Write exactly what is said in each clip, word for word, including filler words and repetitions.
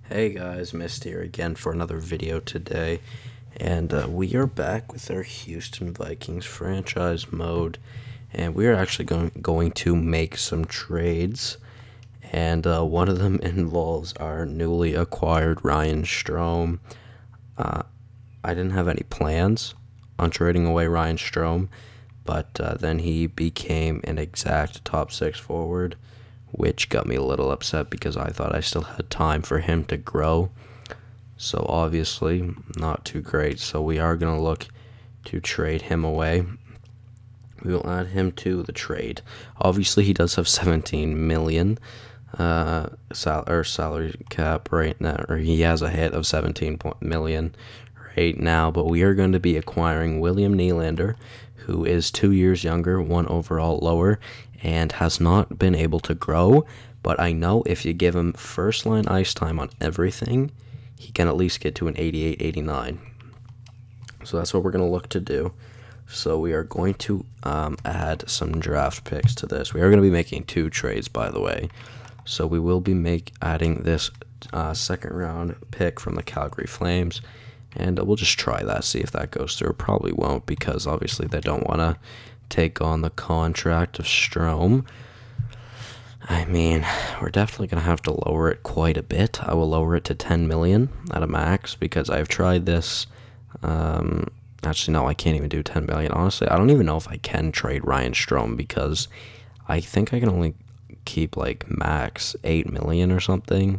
Hey guys, Mist here again for another video today, and uh, we are back with our Houston Vikings franchise mode, and we are actually going going to make some trades, and uh, one of them involves our newly acquired Ryan Strome. Uh, I didn't have any plans on trading away Ryan Strome, but uh, then he became an exact top six forward, which got me a little upset because I thought I still had time for him to grow. So obviously, not too great. So we are going to look to trade him away. We will add him to the trade. Obviously, he does have seventeen million uh, sal- or salary cap right now, or he has a hit of seventeen million right now. But we are going to be acquiring William Nylander, who is two years younger, one overall lower, and has not been able to grow. But I know if you give him first line ice time on everything, he can at least get to an eighty-eight, eighty-nine. So that's what we're going to look to do. So we are going to um, add some draft picks to this. We are going to be making two trades, by the way. So we will be make adding this uh, second round pick from the Calgary Flames, and we'll just try that, see if that goes through. Probably won't, because obviously they don't want to take on the contract of Strome. I mean, we're definitely going to have to lower it quite a bit. I will lower it to ten million at a max, because I've tried this. Um, actually, no, I can't even do ten million. Honestly, I don't even know if I can trade Ryan Strome, because I think I can only keep like max eight million or something.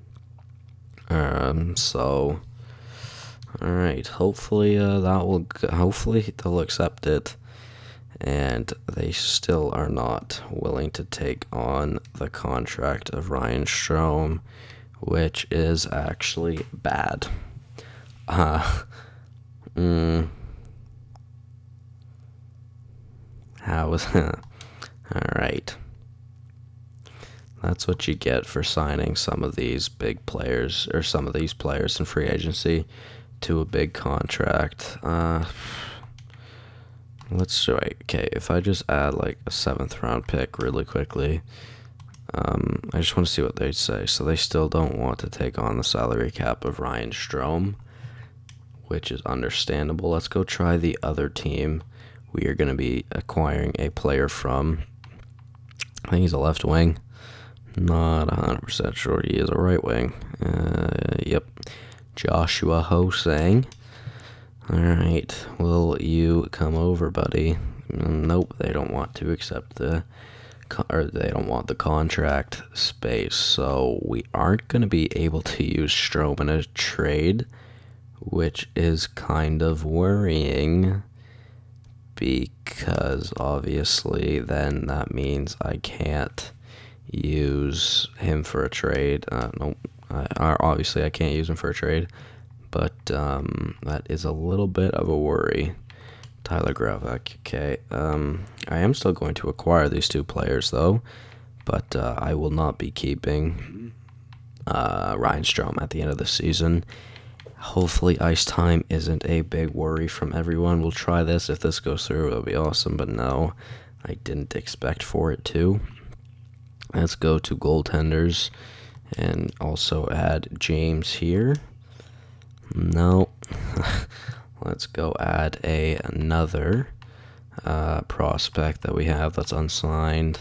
Um, so... Alright, hopefully uh, that will, hopefully they'll accept it, and they still are not willing to take on the contract of Ryan Strome, which is actually bad. Uh, mm, how was, alright. That's what you get for signing some of these big players, or some of these players in free agency, to a big contract. Uh, let's try. Okay, if I just add like a seventh round pick really quickly, um, I just want to see what they say. So they still don't want to take on the salary cap of Ryan Strome, which is understandable. Let's go try the other team we are going to be acquiring a player from. I think he's a left wing. Not one hundred percent sure he is a right wing. Uh, yep. Joshua Ho-Sang. Alright, will you come over, buddy? Nope, they don't want to accept the, or they don't want the contract space, so we aren't going to be able to use Strome in a trade, which is kind of worrying, because obviously then that means I can't use him for a trade. Uh, nope. I, obviously, I can't use him for a trade, but um, that is a little bit of a worry. Tyler Gravak, okay. Um, I am still going to acquire these two players, though, but uh, I will not be keeping uh, Ryan Strome at the end of the season. Hopefully, ice time isn't a big worry from everyone. We'll try this. If this goes through, it'll be awesome, but no, I didn't expect for it to. Let's go to goaltenders. And also add James here. No. Let's go add a another uh, prospect that we have that's unsigned.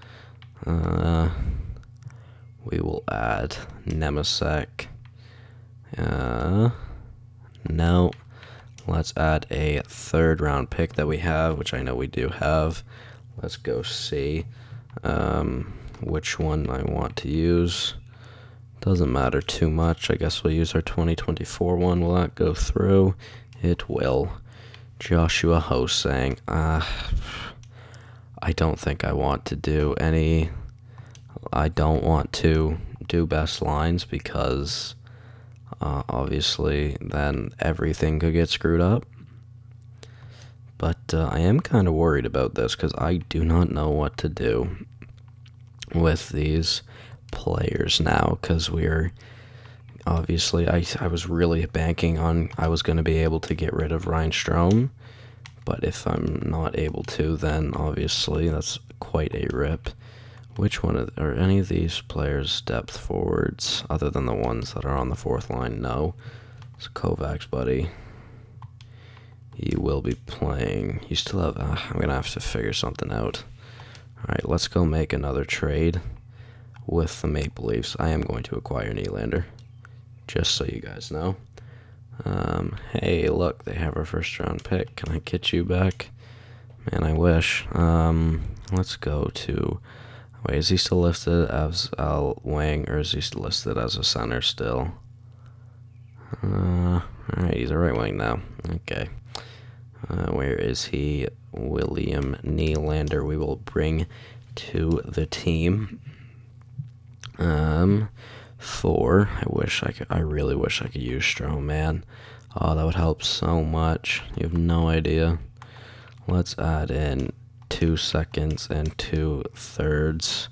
Uh, we will add Nemasek. Uh, no. Let's add a third round pick that we have, which I know we do have. Let's go see um, which one I want to use. Doesn't matter too much. I guess we'll use our twenty twenty-four one. Will that go through? It will. Joshua Ho-Sang. Uh, I don't think I want to do any... I don't want to do best lines, because uh, obviously then everything could get screwed up. But uh, I am kind of worried about this, because I do not know what to do with these players now, because we're obviously I, I was really banking on I was going to be able to get rid of Ryan Strome, but if I'm not able to, then obviously that's quite a rip. Which one of, are any of these players depth forwards other than the ones that are on the fourth line? No. It's Kovacs, buddy. You will be playing. You still have. Uh, I'm gonna have to figure something out. All right, let's go make another trade with the Maple Leafs. I am going to acquire Nylander, just so you guys know. Um, hey, look, they have our first round pick. Can I get you back? Man, I wish. Um, let's go to. Wait, is he still listed as Al Wang, or is he still listed as a center still? Uh, alright, he's a right wing now. Okay. Uh, where is he? William Nylander, we will bring to the team. Um, for, I wish I could, I really wish I could use Strome, man. Oh, that would help so much. You have no idea. Let's add in two seconds and two thirds.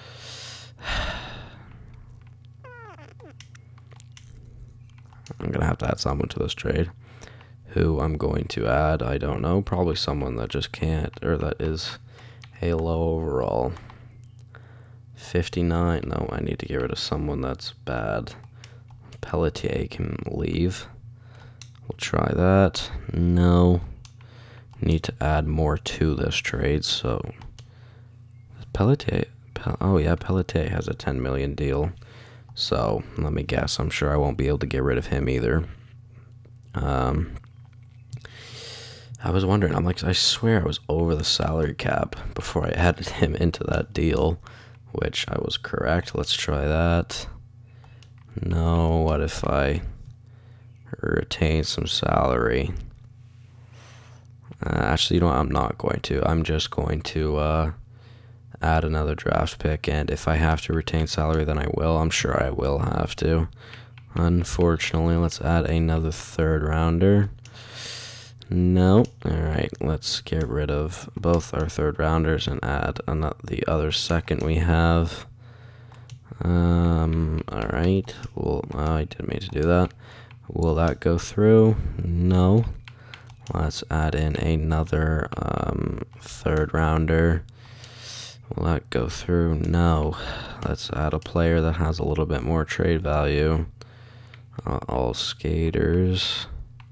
I'm gonna have to add someone to this trade. Who I'm going to add, I don't know. Probably someone that just can't, or that is a low overall. fifty-nine. No, I need to get rid of someone that's bad. Pelletier can leave. We'll try that. No. Need to add more to this trade, so Pelletier, Pel oh yeah, Pelletier has a ten million deal, so let me guess, I'm sure I won't be able to get rid of him either. Um, I was wondering, I'm like, I swear I was over the salary cap before I added him into that deal, which I was correct. Let's try that. No, what if I retain some salary? Uh, actually, you know what? I'm not going to. I'm just going to uh, add another draft pick, and if I have to retain salary, then I will. I'm sure I will have to. Unfortunately, let's add another third rounder. No. Alright, let's get rid of both our third rounders and add another, the other second we have. Um, alright. Well, oh, I didn't mean to do that. Will that go through? No. Let's add in another um, third rounder. Will that go through? No. Let's add a player that has a little bit more trade value. Uh, all skaters.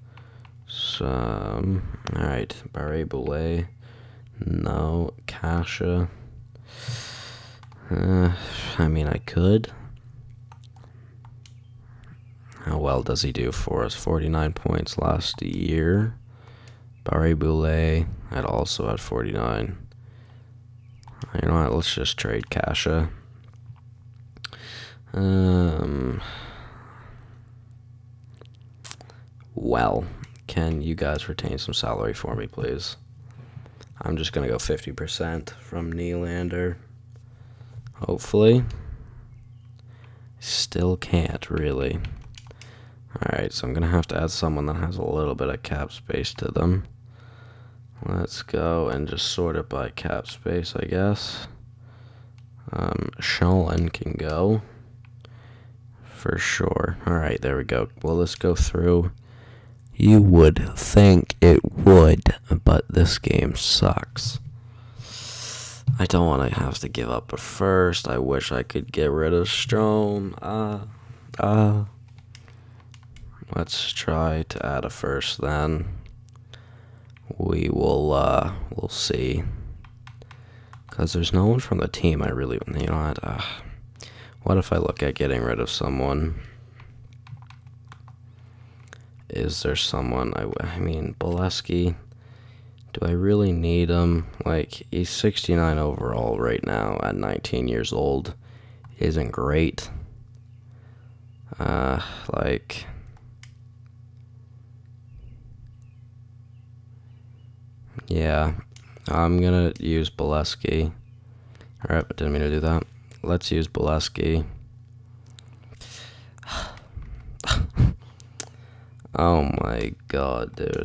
Some. Alright. Barré-Boulet. No. Kasha. Uh, I mean, I could. How well does he do for us? forty-nine points last year. Barré-Boulet had also had forty-nine. You know what? Let's just trade Kasha. Um. Well, can you guys retain some salary for me, please? I'm just gonna go fifty percent from Nylander. Hopefully. Still can't really. Alright, so I'm going to have to add someone that has a little bit of cap space to them. Let's go and just sort it by cap space, I guess. Um, Sholin can go. For sure. Alright, there we go. Will this go through? You would think it would, but this game sucks. I don't want to have to give up a first. I wish I could get rid of Strome. Ah, uh, ah. Uh. Let's try to add a first then. We will, uh, we'll see. Because there's no one from the team I really, you know what, uh, what if I look at getting rid of someone? Is there someone, I, I mean, Bolesky, do I really need him? Like, he's sixty-nine overall right now at nineteen years old. Isn't great. Uh, like... Yeah, I'm gonna use Bolesky. Alright, but didn't mean to do that. Let's use Bolesky. Oh my god, dude.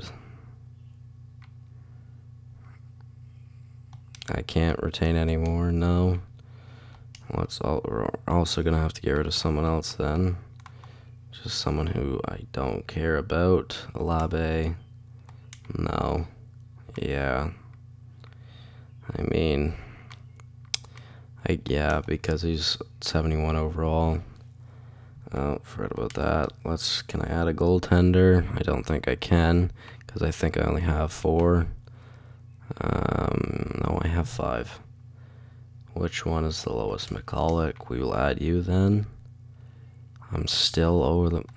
I can't retain anymore, no. Let's all, we're also gonna have to get rid of someone else then. Just someone who I don't care about. Labe. No. Yeah. I mean, Like, yeah, because he's seventy-one overall. Oh, forgot about that. Let's, can I add a goaltender? I don't think I can, because I think I only have four. Um, no, I have five. Which one is the lowest? McCulloch. We will add you then. I'm still over the...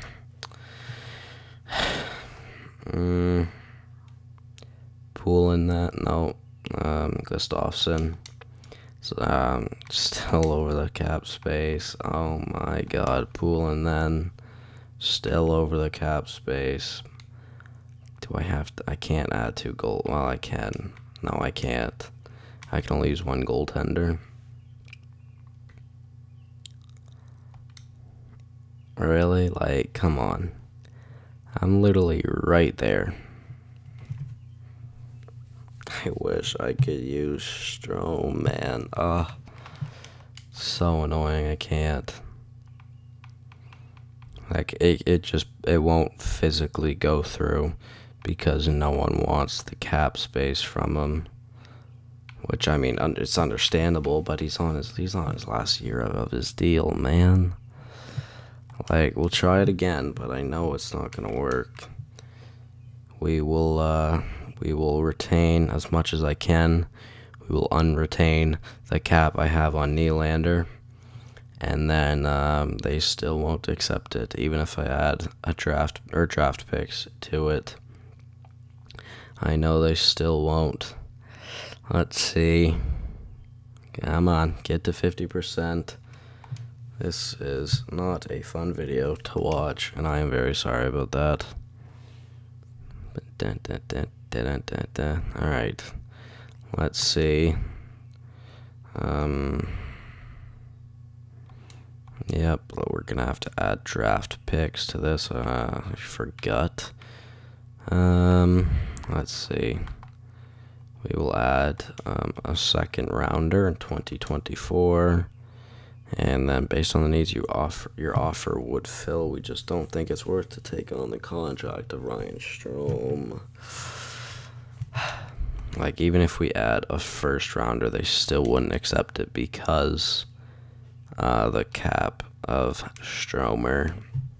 mm. Pool in that? No. Um, Gustafsson. So, um, still over the cap space. Oh my god. Pool and then still over the cap space. Do I have to? I can't add two goal. Well, I can. No, I can't. I can only use one goaltender. Really? Like, come on. I'm literally right there. I wish I could use Strome, man. Ugh. So annoying, I can't. Like, it, it just, it won't physically go through because no one wants the cap space from him. Which, I mean, it's understandable, but he's on his, he's on his last year of, of his deal, man. Like, we'll try it again, but I know it's not gonna work. We will, uh, we will retain as much as I can. We will unretain the cap I have on Nylander. And then, um, they still won't accept it, even if I add a draft, or draft picks to it. I know they still won't. Let's see. Come on, get to fifty percent. This is not a fun video to watch, and I am very sorry about that. Alright. Let's see. Um, yep, we're gonna have to add draft picks to this. Uh, I forgot. Um, let's see. We will add um, a second rounder in twenty twenty-four. And then based on the needs you offer, your offer would fill, we just don't think it's worth to take on the contract of Ryan Strome. Like, even if we add a first rounder, they still wouldn't accept it because uh, the cap of Stromer.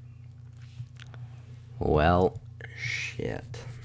Well, shit.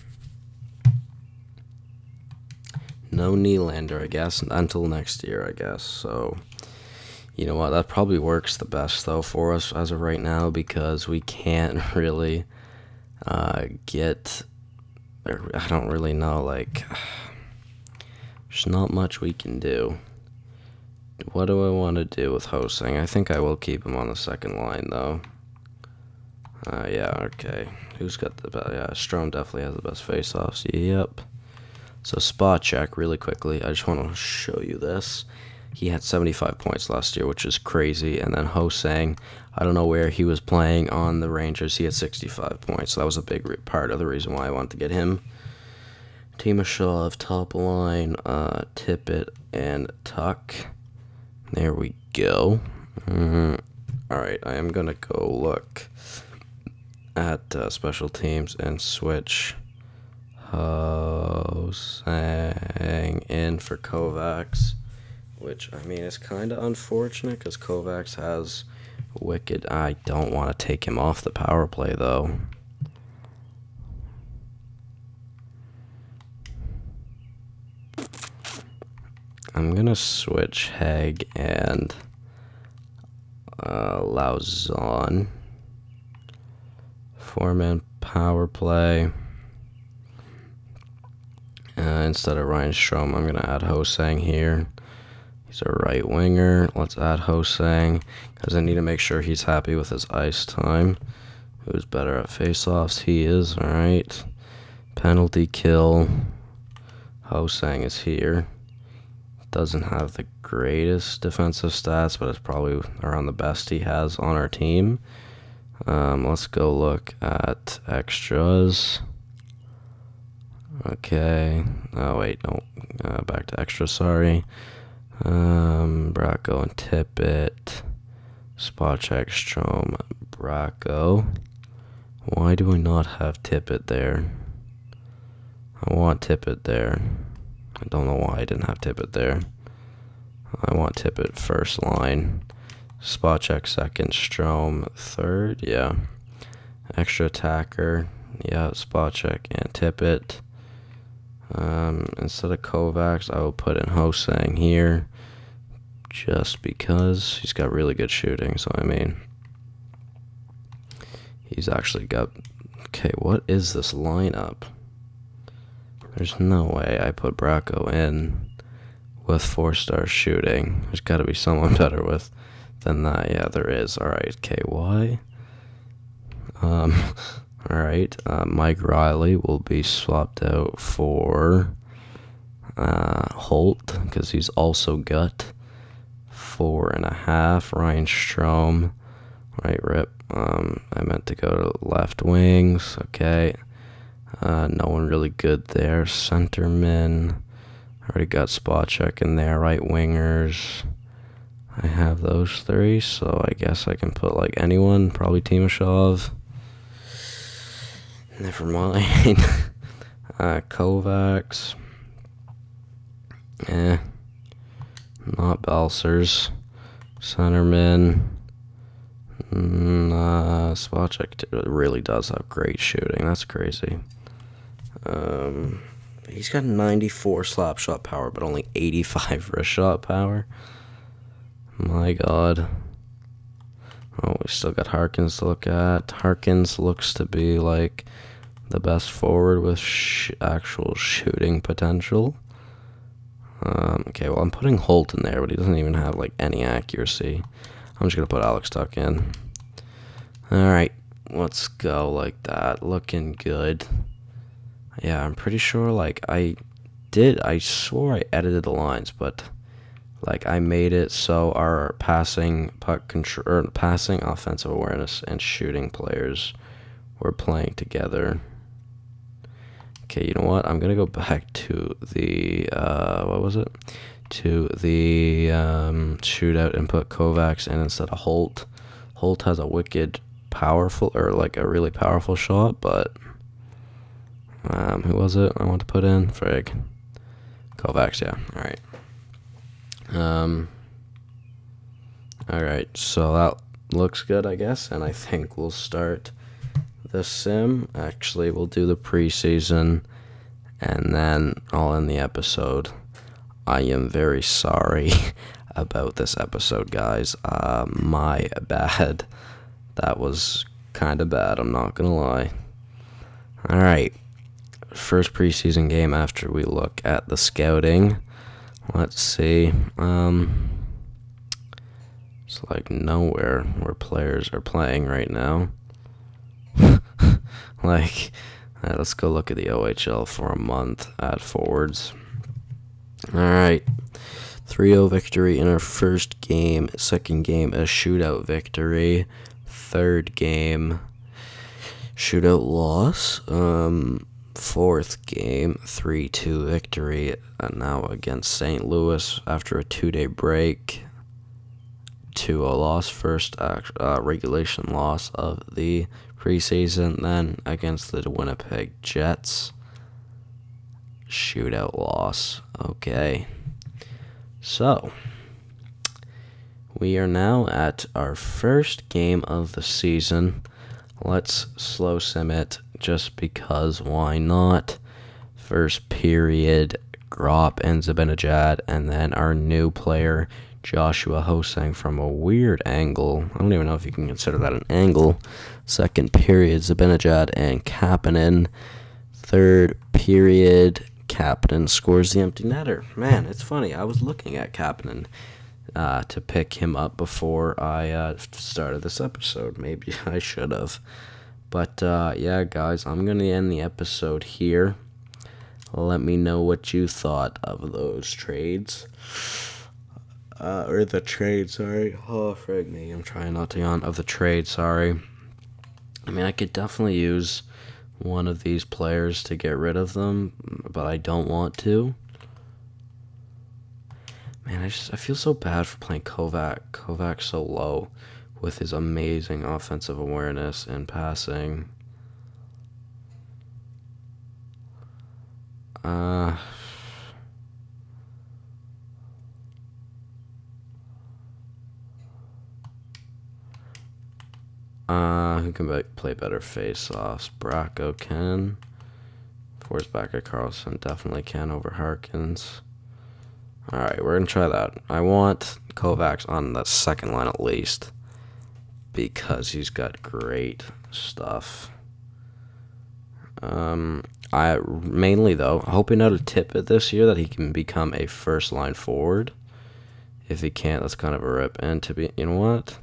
No Nylander, I guess, until next year, I guess, so... You know what, that probably works the best, though, for us as of right now, because we can't really uh, get, I don't really know, like, there's not much we can do. What do I want to do with Hosang? I think I will keep him on the second line, though. Uh, yeah, okay. Who's got the best? Yeah, Strome definitely has the best face-offs. Yep. So, spot check really quickly. I just want to show you this. He had seventy-five points last year, which is crazy. And then Hosang, I don't know where he was playing on the Rangers. He had sixty-five points. So that was a big part of the reason why I wanted to get him. Timashov, top line, uh, Tippett, and Tuck. There we go. Mm-hmm. Alright, I am going to go look at uh, special teams and switch Hosang in for Kovacs. Which, I mean, is kind of unfortunate because Kovacs has wicked... I don't want to take him off the power play, though. I'm going to switch Heg and uh, Lauzon. Four-man power play. Uh, instead of Ryan Strome, I'm going to add Hosang here. He's a right winger. Let's add Hosang because I need to make sure he's happy with his ice time. Who's better at face-offs? He is. All right. Penalty kill. Hosang is here. Doesn't have the greatest defensive stats, but it's probably around the best he has on our team. Um, let's go look at extras. Okay. Oh, wait. No. Uh, back to extras. Sorry. Um, Bracco and Tippett, spot check, Strome, Bracco. Why do I not have Tippett there? I want Tippett there. I don't know why I didn't have Tippett there. I want Tippett first line. Spot check second. Strome third. Yeah. Extra attacker. Yeah. Spot check and Tippett. Um, instead of Kovacs, I will put in Ho-Sang here. Just because he's got really good shooting. So, I mean, he's actually got... Okay, what is this lineup? There's no way I put Bracco in with four-star shooting. There's got to be someone better with than that. Yeah, there is. All right, K Y. Um, all right, uh, Mike Riley will be swapped out for uh, Holt because he's also got four and a half. Ryan Strome. Right, rip. Um, I meant to go to left wings. Okay. Uh, no one really good there. Centerman. Already got spot check in there. Right wingers. I have those three, so I guess I can put like anyone. Probably Timashov. Never mind. uh, Kovacs. Eh. Not Balsers. Centerman. Mm, uh, Spacek really does have great shooting. That's crazy. Um, he's got ninety-four slap shot power, but only eighty-five wrist shot power. My God. Oh, we still got Harkins to look at. Harkins looks to be like the best forward with sh actual shooting potential. Um, okay, well, I'm putting Holt in there, but he doesn't even have like any accuracy. I'm just going to put Alex Tuck in. Alright, let's go like that. Looking good. Yeah, I'm pretty sure, like, I did, I swore I edited the lines, but, like, I made it so our passing, puck control, or passing, offensive awareness, and shooting players were playing together. Okay, you know what? I'm going to go back to the, uh, what was it? To the um, shootout and put Kovacs in instead of Holt. Holt has a wicked powerful, or like a really powerful shot, but um, who was it I want to put in? Frig. Kovacs, yeah. Alright. Um, Alright, so that looks good, I guess, and I think we'll start the sim. Actually, we'll do the preseason, and then I'll end the episode. I am very sorry about this episode, guys. Uh, my bad. That was kind of bad, I'm not gonna lie. Alright. First preseason game after we look at the scouting. Let's see. Um, it's like nowhere where players are playing right now. Like, uh, let's go look at the O H L for a month at forwards. Alright, three oh victory in our first game. Second game, a shootout victory. Third game, shootout loss. Um, fourth game, three two victory. And now against Saint Louis after a two-day break. two oh loss. First uh, regulation loss of the preseason. Then against the Winnipeg Jets. Shootout loss. Okay. So, we are now at our first game of the season. Let's slow sim it just because why not? First period, Grop and Zibanejad, and then our new player, Joshua Ho-Sang from a weird angle. I don't even know if you can consider that an angle. Second period, Zibanejad and Kapanen. Third period, Kapanen scores the empty netter. Man, it's funny. I was looking at Kapanen uh, to pick him up before I uh, started this episode. Maybe I should have. But, uh, yeah, guys, I'm going to end the episode here. Let me know what you thought of those trades. Uh, or the trade, sorry. Oh, frig me. I'm trying not to yawn. Of the trade, sorry. I mean, I could definitely use one of these players to get rid of them, but I don't want to. Man, I just I feel so bad for playing Kovac. Kovac so low with his amazing offensive awareness and passing. Uh Uh, who can play better face-offs? Bracco can. Forsbacker Carlson definitely can over Harkins. Alright, we're going to try that. I want Kovacs on the second line at least, because he's got great stuff. Um, I mainly, though, hoping out of Tippett this year that he can become a first-line forward. If he can't, that's kind of a rip. And to be, you know what?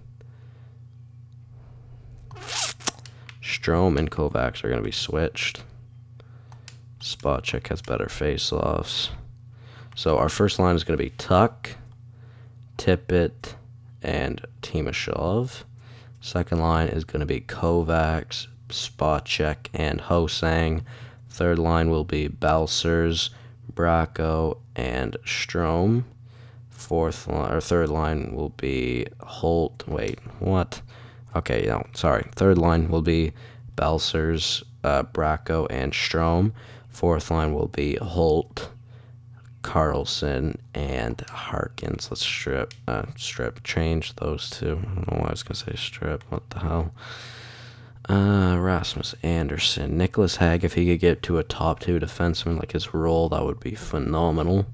Strome and Kovacs are going to be switched. Spacek has better face-offs. So our first line is going to be Tuck, Tippett, and Timashov. Second line is going to be Kovacs, Spacek, and Ho-Sang. Third line will be Balcers, Bracco, and Strome. Fourth line, or third line will be Holt. Wait, what? Okay, no, sorry. Third line will be Balcers, uh, Bracco, and Strome. Fourth line will be Holt, Carlson, and Harkins. Let's strip, uh, strip, change those two. I don't know why I was going to say strip. What the hell? Uh, Rasmus Anderson. Nicholas Hag, if he could get to a top two defenseman like his role, that would be phenomenal.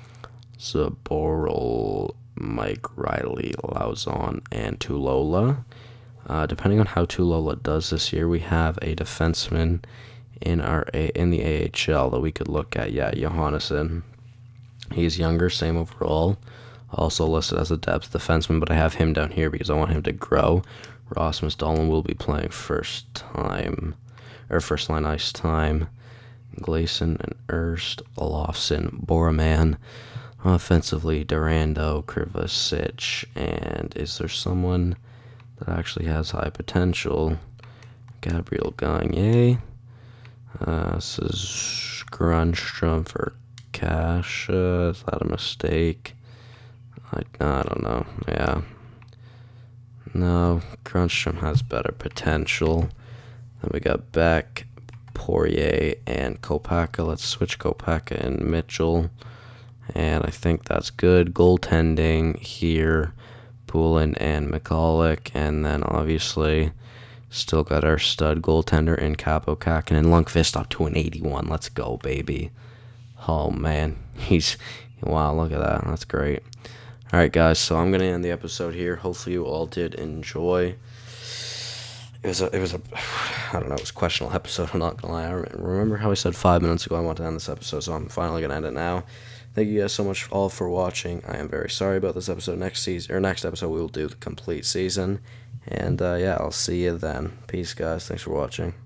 Zaboral, Mike Riley, Lauzon, and Tulola. Uh, depending on how Tulola does this year, we have a defenseman in our a in the A H L that we could look at. Yeah, Johannesson. He's younger, same overall. Also listed as a depth defenseman, but I have him down here because I want him to grow. Rasmus Dahlin will be playing first time, or first line ice time. Gleason and Erst, Olofsson, Boraman. Offensively, Durando, Krivasic, and is there someone that actually has high potential? Gabriel Gagne. Uh, this is Grunstrom for Cash. Uh, is that a mistake? I, I don't know. Yeah. No, Grunstrom has better potential. Then we got Beck, Poirier, and Kopaka. Let's switch Kopaka and Mitchell. And I think that's good. Goaltending here, Poulin and McCulloch. And then obviously still got our stud goaltender in Capo Kakin and Lundqvist up to an eighty-one. Let's go, baby. Oh, man. He's, wow, look at that. That's great. All right, guys, so I'm going to end the episode here. Hopefully you all did enjoy. It was a, it was a, I don't know, it was a questionable episode. I'm not going to lie. I remember how I said five minutes ago I wanted to end this episode, so I'm finally going to end it now. Thank you guys so much all for watching. I am very sorry about this episode. Next season, or next episode, we will do the complete season. And, uh, yeah, I'll see you then. Peace, guys. Thanks for watching.